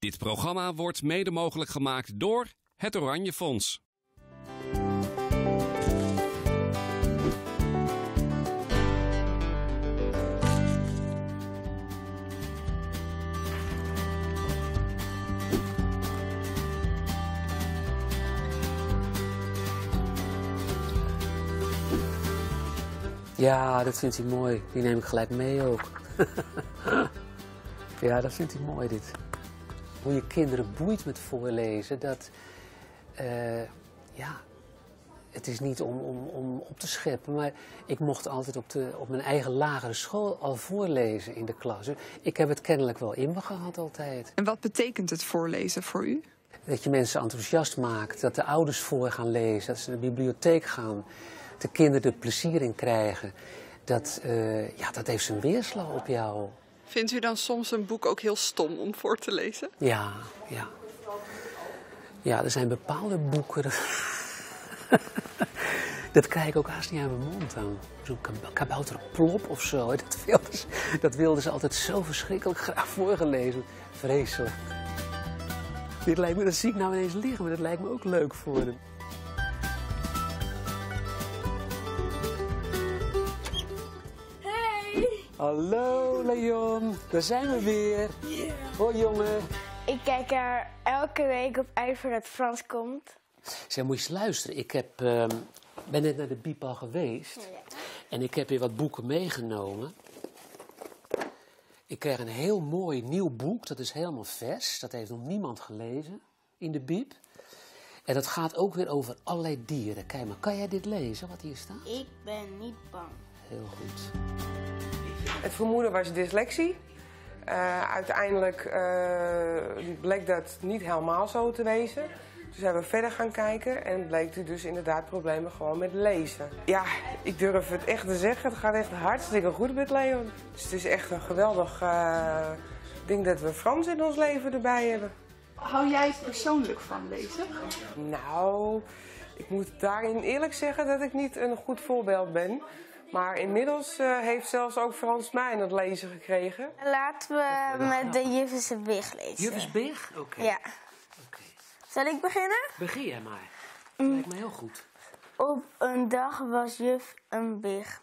Dit programma wordt mede mogelijk gemaakt door het Oranje Fonds. Ja, dat vindt hij mooi. Die neem ik gelijk mee ook. Ja, dat vindt hij mooi, dit. Hoe je kinderen boeit met voorlezen, dat... ja, het is niet om op te scheppen, maar ik mocht altijd op mijn eigen lagere school al voorlezen in de klas. Dus ik heb het kennelijk wel in me gehad altijd. En wat betekent het voorlezen voor u? Dat je mensen enthousiast maakt, dat de ouders voor gaan lezen, dat ze naar de bibliotheek gaan, de kinderen er plezier in krijgen. Dat heeft zijn weerslag op jou. Vindt u dan soms een boek ook heel stom om voor te lezen? Ja. Ja, er zijn bepaalde boeken. Dat krijg ik ook haast niet aan mijn mond aan. Zo'n kabouterplop of zo. Dat wilden ze altijd zo verschrikkelijk graag voorgelezen. Vreselijk. Dat zie ik nou ineens liggen, maar dat lijkt me ook leuk voor hem. Hey! Hallo Leon, daar zijn we weer. Yeah. Hoi jongen. Ik kijk er elke week op uit voordat Frans komt. Zeg, moet je eens luisteren. Ik ben net naar de biep al geweest. Ja. En ik heb weer wat boeken meegenomen. Ik kreeg een heel mooi nieuw boek. Dat is helemaal vers. Dat heeft nog niemand gelezen in de biep. En dat gaat ook weer over allerlei dieren. Kijk maar, kan jij dit lezen wat hier staat? Ik ben niet bang. Heel goed. Het vermoeden was dyslexie. Uiteindelijk bleek dat niet helemaal zo te wezen. Dus zijn we verder gaan kijken en bleek u dus inderdaad problemen gewoon met lezen. Ja, ik durf het echt te zeggen. Het gaat echt hartstikke goed met Leon. Dus het is echt een geweldig ding dat we Frans in ons leven erbij hebben. Hou jij persoonlijk van lezen? Nou, ik moet daarin eerlijk zeggen dat ik niet een goed voorbeeld ben. Maar inmiddels heeft zelfs ook Frans mij aan het lezen gekregen. Laten we met de Juffers Big lezen. Juffers Big? Oké. Ja. Oké. Zal ik beginnen? Begin jij maar. Dat lijkt me heel goed. Op een dag was juf een big.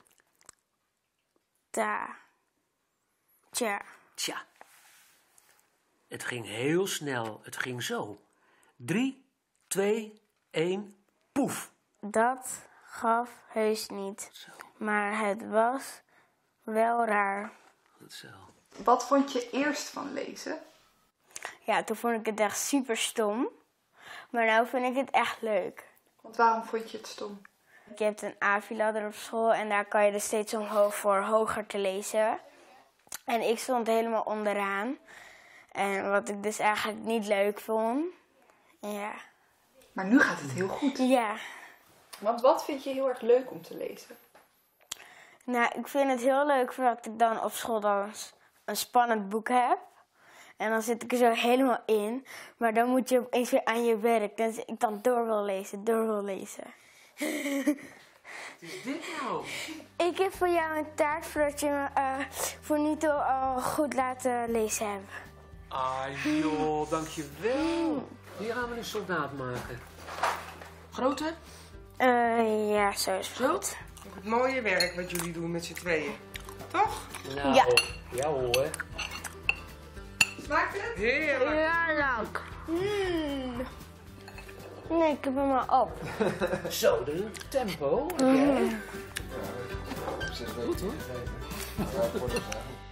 Tja. Het ging heel snel. Het ging zo. 3, 2, 1, poef. Dat gaf heus niet. Zo. Maar het was wel raar. Goed zo. Wat vond je eerst van lezen? Ja, toen vond ik het echt super stom. Maar nu vind ik het echt leuk. Want waarom vond je het stom? Je hebt een AVI-ladder op school en daar kan je dus steeds omhoog voor hoger te lezen. En ik stond helemaal onderaan. En wat ik dus eigenlijk niet leuk vond. Ja. Maar nu gaat het heel goed. Ja. Want wat vind je heel erg leuk om te lezen? Nou, ik vind het heel leuk dat ik dan op school dan een spannend boek heb. En dan zit ik er zo helemaal in. Maar dan moet je opeens weer aan je werk. Dus ik dan door wil lezen. Wat is dit nou? Ik heb voor jou een taart voordat je me voor Nito al goed laten lezen hebt. Ah joh, dankjewel. Hier gaan we een soldaat maken. Groter? Ja, zo is het Zo? goed. Het mooie werk wat jullie doen met z'n tweeën. Toch? Nou, Ja. Ja hoor. Smaakt het? Heerlijk. Heerlijk. Nee, ik heb hem al op. Zo, de tempo. Oké. Goed hoor.